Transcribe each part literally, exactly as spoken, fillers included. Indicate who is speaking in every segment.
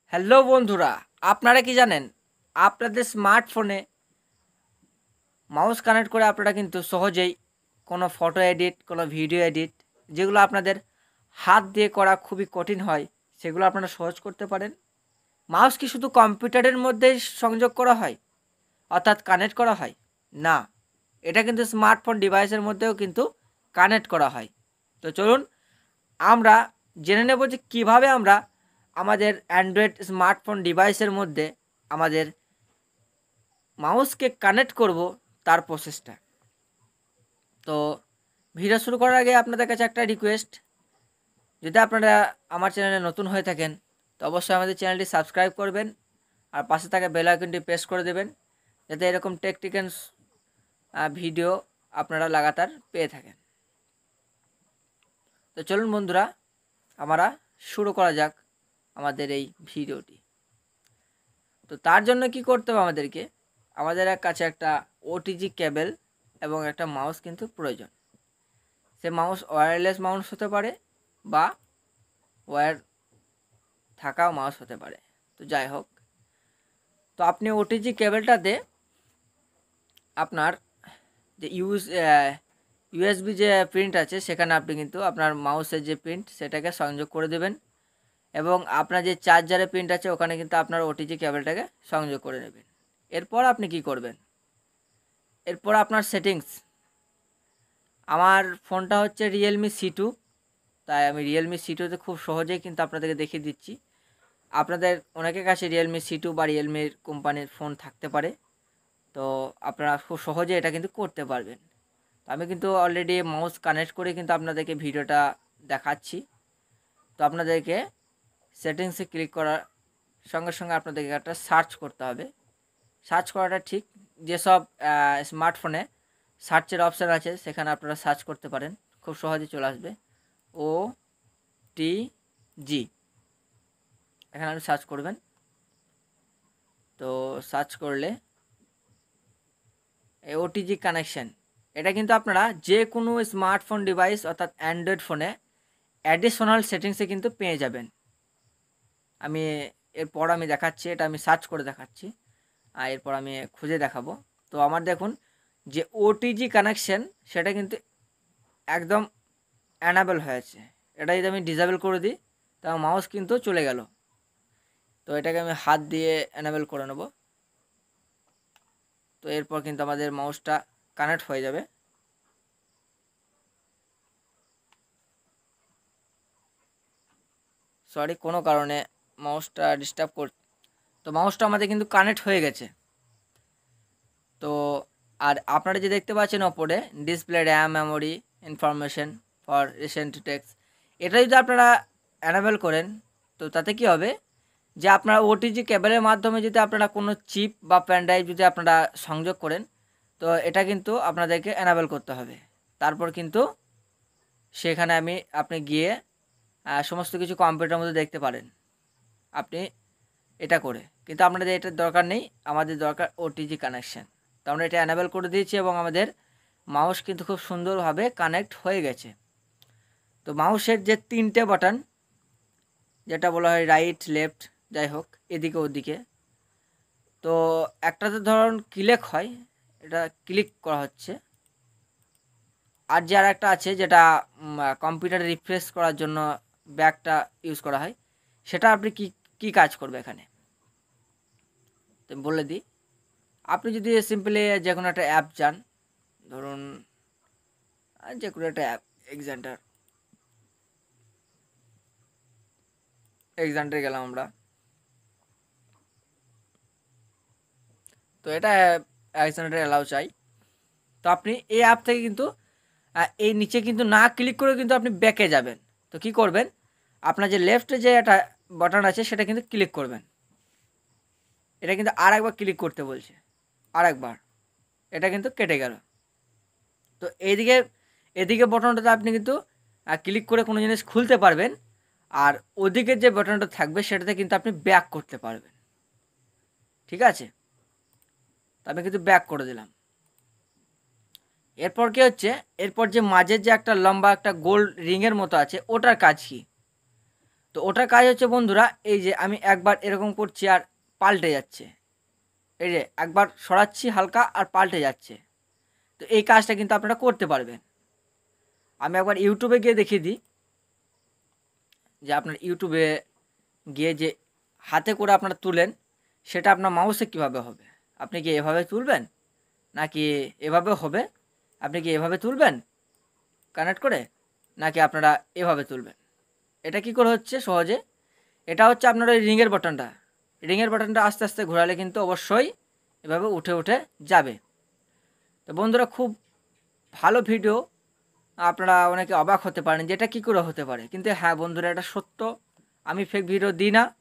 Speaker 1: Hello বন্ধুরা, আপনারা কি জানেন আপনাদের স্মার্টফোনে মাউস কানেক্ট করে আপনারা কিন্তু সহজেই কোনো ফটো এডিট, কোনো ভিডিও এডিট যেগুলো আপনাদের হাত দিয়ে করা খুবই কঠিন হয় সেগুলো আপনারা সহজ করতে পারেন। মাউস কি শুধু কম্পিউটারের মধ্যেই সংযোগ করা হয়, অর্থাৎ কানেক্ট করা হয়? না, এটা কিন্তু স্মার্টফোন ডিভাইসের মধ্যেও কিন্তু কানেক্ট করা হয়। তো চলুন আমরা জেনে নেব যে কীভাবে আমরা আমাদের অ্যান্ড্রয়েড স্মার্টফোন ডিভাইসের মধ্যে আমাদের মাউসকে কানেক্ট করব তার প্রসেসটা। তো ভিডিও শুরু করার আগে আপনাদের কাছে একটা রিকোয়েস্ট, যদি আপনারা আমার চ্যানেলে নতুন হয়ে থাকেন তো অবশ্যই আমাদের চ্যানেলটি সাবস্ক্রাইব করবেন আর পাশে থাকা বেল আইকনটি প্রেস করে দেবেন, যাতে এরকম টেকনিক্যাল ভিডিও আপনারা লাগাতার পেয়ে থাকেন। তো চলুন বন্ধুরা, আমরা শুরু করা যাক আমাদের এই ভিডিওটি। তো তার জন্য কি করতে হবে আমাদেরকে, আমাদের কাছে একটা ওটিজি কেবল এবং একটা মাউস কিন্তু প্রয়োজন। সে মাউস ওয়্যারলেস মাউস হতে পারে বা ওয়্যার থাকাও মাউস হতে পারে। তো যাই হোক, তো আপনি ওটিজি কেবলটাতে আপনার যে ইউজ ইউএসবি যে প্রিন্ট আছে সেখানে আপনি কিন্তু আপনার মাউসের যে প্রিন্ট সেটাকে সংযোগ করে দেবেন এবং আপনার যে চার্জারের প্রিন্ট আছে ওখানে কিন্তু আপনার ওটিজি কেবলটাকে সংযোগ করে নেবেন। এরপর আপনি কি করবেন, এরপর আপনার সেটিংস, আমার ফোনটা হচ্ছে রিয়েলমি সি টু, তাই আমি রিয়েলমি সি টুতে খুব সহজেই কিন্তু আপনাদেরকে দেখিয়ে দিচ্ছি। আপনাদের অনেকের কাছে রিয়েলমি সি টু বা রিয়েলমির কোম্পানির ফোন থাকতে পারে, তো আপনারা খুব সহজে এটা কিন্তু করতে পারবেন। তো আমি কিন্তু অলরেডি মাউস কানেক্ট করে কিন্তু আপনাদেরকে ভিডিওটা দেখাচ্ছি। তো আপনাদেরকে সেটিংসে ক্লিক করার সঙ্গে সঙ্গে আপনাদেরকে একটা সার্চ করতে হবে। সার্চ করাটা ঠিক, যেসব স্মার্টফোনে সার্চের অপশান আছে সেখানে আপনারা সার্চ করতে পারেন, খুব সহজে চলে আসবে ও টি জি, এখানে আপনি সার্চ করবেন। তো সার্চ করলে ওটিজি কানেকশন, এটা কিন্তু আপনারা যে কোনো স্মার্টফোন ডিভাইস অর্থাৎ অ্যান্ড্রয়েড ফোনে অ্যাডিশনাল সেটিংসে কিন্তু পেয়ে যাবেন। আমি এরপর আমি দেখাচ্ছি, এটা আমি সার্চ করে দেখাচ্ছি আর এরপর আমি খুঁজে দেখাবো। তো আমার দেখুন যে ওটিজি কানেকশন সেটা কিন্তু একদম অ্যানাবেল হয়েছে। এটা যদি আমি ডিসেবল করে দিই তাহলে মাউস কিন্তু চলে গেল। তো এটাকে আমি হাত দিয়ে অ্যানাবেল করে নেব। তো এরপর কিন্তু আমাদের মাউসটা কানেক্ট হয়ে যাবে। সরি, কোনো কারণে মাউসটা ডিস্টার্ব কর, তো মাউসটা আমাদের কিন্তু কানেক্ট হয়ে গেছে। তো আর আপনারা যে দেখতে পাচ্ছেন ওপরে display, RAM, memory, information for recent text, এটা যদি আপনারা অ্যানাবেল করেন তো তাতে কি হবে যে আপনারা ওটিজি কেবলের মাধ্যমে যদি আপনারা কোনো চিপ বা পেন ড্রাইভ যদি আপনারা সংযোগ করেন তো এটা কিন্তু আপনাদেরকে অ্যানাবেল করতে হবে। তারপর কিন্তু সেখানে আমি আপনি গিয়ে সমস্ত কিছু কম্পিউটারের মধ্যে দেখতে পারেন আপনি এটা করে, কিন্তু আপনাদের এটার দরকার নেই, আমাদের দরকার ওটিজি কানেকশান। তো আমরা এটা অ্যানাবেল করে দিয়েছি এবং আমাদের মাউস কিন্তু খুব সুন্দরভাবে কানেক্ট হয়ে গেছে। তো মাউসের যে তিনটে বাটন, যেটা বলা হয় রাইট, লেফট, যাই হোক এদিকে ওদিকে, তো একটাতে ধরুন ক্লিক হয়, এটা ক্লিক করা হচ্ছে, আর যে আর একটা আছে যেটা কম্পিউটারে রিফ্রেশ করার জন্য ব্যাকটা ইউজ করা হয়, সেটা আপনি কি কি কাজ করবে এখানে তো বলে দিই। আপনি যদি সিম্পলি যে কোনো একটা অ্যাপ যান, ধরুন যে কোনো একটা অ্যাপ, এক্সান্টার এক্সান্টারে গেলাম আমরা, তো এটা এক্সান্টারে অ্যালাউ চাই। তো আপনি এই অ্যাপ থেকে কিন্তু এই নিচে কিন্তু না ক্লিক করে কিন্তু আপনি ব্যাকে যাবেন। তো কি করবেন, আপনার যে লেফটে যে একটা বাটন আছে সেটা কিন্তু ক্লিক করবেন। এটা কিন্তু আর একবার ক্লিক করতে বলছে, আর একবার, এটা কিন্তু কেটে গেল। তো এইদিকে এদিকে বাটনটাতে আপনি কিন্তু ক্লিক করে কোনো জিনিস খুলতে পারবেন, আর ওদিকে যে বাটনটা থাকবে সেটাতে কিন্তু আপনি ব্যাক করতে পারবেন। ঠিক আছে, তো আমি কিন্তু ব্যাক করে দিলাম। এরপর কি হচ্ছে, এরপর যে মাঝের যে একটা লম্বা একটা গোল রিংয়ের মতো আছে ওটার কাজ কি, তো ওটার কাজ হচ্ছে বন্ধুরা, এই যে আমি একবার এরকম করছি আর পাল্টে যাচ্ছে, এই যে একবার সরাচ্ছি হালকা আর পাল্টে যাচ্ছে। তো এই কাজটা কিন্তু আপনারা করতে পারবেন। আমি একবার ইউটিউবে গিয়ে দেখিয়ে দিই যে আপনার ইউটিউবে গিয়ে যে হাতে করে আপনারা তুলেন সেটা আপনার মাউসে কিভাবে হবে। আপনি কি এভাবে তুলবেন নাকি এভাবে হবে? আপনি কি এভাবে তুলবেন কানেক্ট করে, নাকি আপনারা এভাবে তুলবেন? এটা কি করে হচ্ছে সহজে, এটা হচ্ছে আপনার ওই রিংয়ের বাটনটা, রিংয়ের বাটনটা আস্তে আস্তে ঘোরালে কিন্তু অবশ্যই এভাবে উঠে উঠে যাবে। তো বন্ধুরা খুব ভালো ভিডিও, আপনারা অনেকে অবাক হতে পারেন যে এটা কী করে হতে পারে, কিন্তু হ্যাঁ বন্ধুরা এটা সত্য, আমি ফেক ভিডিও দিই না,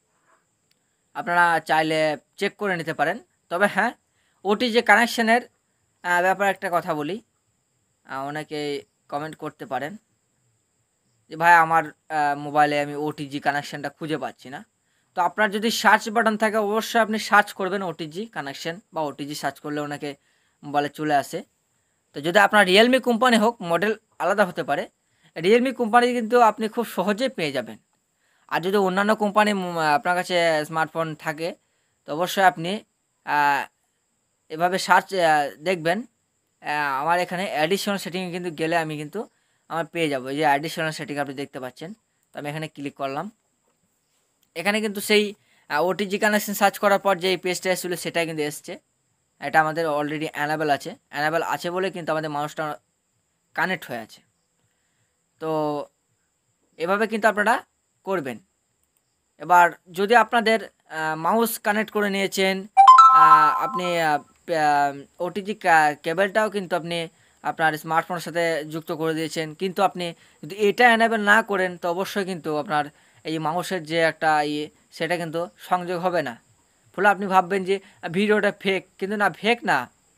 Speaker 1: আপনারা চাইলে চেক করে নিতে পারেন। তবে হ্যাঁ, ওটি যে কানেকশানের ব্যাপারে একটা কথা বলি, অনেকে কমেন্ট করতে পারেন যে ভাই আমার মোবাইলে আমি ওটিজি কানেকশানটা খুঁজে পাচ্ছি না। তো আপনার যদি সার্চ বাটন থাকে অবশ্যই আপনি সার্চ করবেন ওটিজি কানেকশান, বা ওটিজি সার্চ করলে ওনাকে মোবাইলে চলে আসে। তো যদি আপনার রিয়েলমি কোম্পানি হোক, মডেল আলাদা হতে পারে, রিয়েলমি কোম্পানি কিন্তু আপনি খুব সহজেই পেয়ে যাবেন। আর যদি অন্যান্য কোম্পানি আপনার কাছে স্মার্টফোন থাকে তো অবশ্যই আপনি এভাবে সার্চ দেখবেন। আমার এখানে অ্যাডিশনাল সেটিংয়ে কিন্তু গেলে আমি কিন্তু আমার পেয়ে যাবো, এই যে অ্যাডিশনাল সেটিং আপনি দেখতে পাচ্ছেন। তো আমি এখানে ক্লিক করলাম, এখানে কিন্তু সেই ওটিজি কানেকশন সার্চ করার পর যে পেজটা এসেছিলো সেটাই কিন্তু এসছে। এটা আমাদের অলরেডি অ্যানাবেল আছে, অ্যানাবেল আছে বলে কিন্তু আমাদের মাউসটা কানেক্ট হয়ে আছে। তো এভাবে কিন্তু আপনারা করবেন। এবার যদি আপনাদের মাউস কানেক্ট করে নিয়েছেন, আপনি ওটিজি কেবলটাও কিন্তু আপনি আপনার স্মার্টফোনের সাথে যুক্ত করে দিয়েছেন, কিন্তু আপনি যদি এটা অ্যানেবল না করেন তো অবশ্যই কিন্তু আপনার এই মাউসের যে একটা ইয়ে সেটা কিন্তু সংযোগ হবে না। ফলে আপনি ভাববেন যে ভিডিওটা ফেক, কিন্তু না, ফেক না।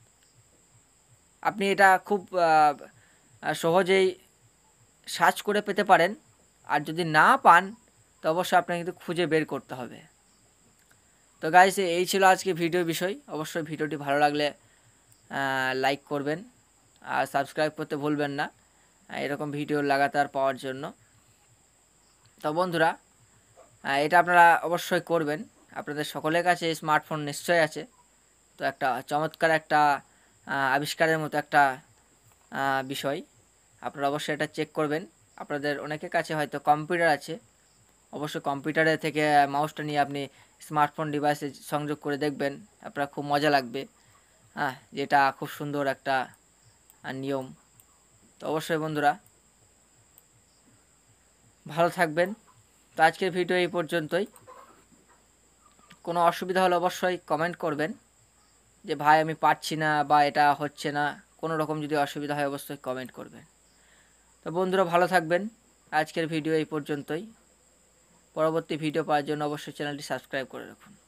Speaker 1: আপনি এটা খুব সহজেই সার্চ করে পেতে পারেন, আর যদি না পান তো অবশ্যই আপনাকে কিন্তু খুঁজে বের করতে হবে। তো গাইস, এই ছিল আজকে ভিডিও বিষয়। অবশ্যই ভিডিওটি ভালো লাগলে লাইক করবেন আর সাবস্ক্রাইব করতে ভুলবেন না এরকম ভিডিও লাগাতার পাওয়ার জন্য। তো বন্ধুরা, এটা আপনারা অবশ্যই করবেন। আপনাদের সকলের কাছে স্মার্টফোন নিশ্চয়ই আছে, তো একটা চমৎকার একটা আবিষ্কারের মতো একটা বিষয়, আপনারা অবশ্যই এটা চেক করবেন। আপনাদের অনেকের কাছে হয়তো কম্পিউটার আছে, অবশ্যই কম্পিউটারে থেকে মাউসটা নিয়ে আপনি স্মার্টফোন ডিভাইসে সংযোগ করে দেখবেন, আপনার খুব মজা লাগবে। হ্যাঁ, যেটা খুব সুন্দর একটা নিয়ম। তো অবশ্যই বন্ধুরা ভালো থাকবেন। তো আজকের ভিডিও এই পর্যন্তই। কোনো অসুবিধা হলে অবশ্যই কমেন্ট করবেন যে ভাই আমি পারছি না বা এটা হচ্ছে না, কোনো রকম যদি অসুবিধা হয় অবশ্যই কমেন্ট করবেন। তো বন্ধুরা ভালো থাকবেন। আজকের ভিডিও এই পর্যন্তই। পরবর্তী ভিডিও পাওয়ার জন্য অবশ্যই চ্যানেলটি সাবস্ক্রাইব করে রাখুন।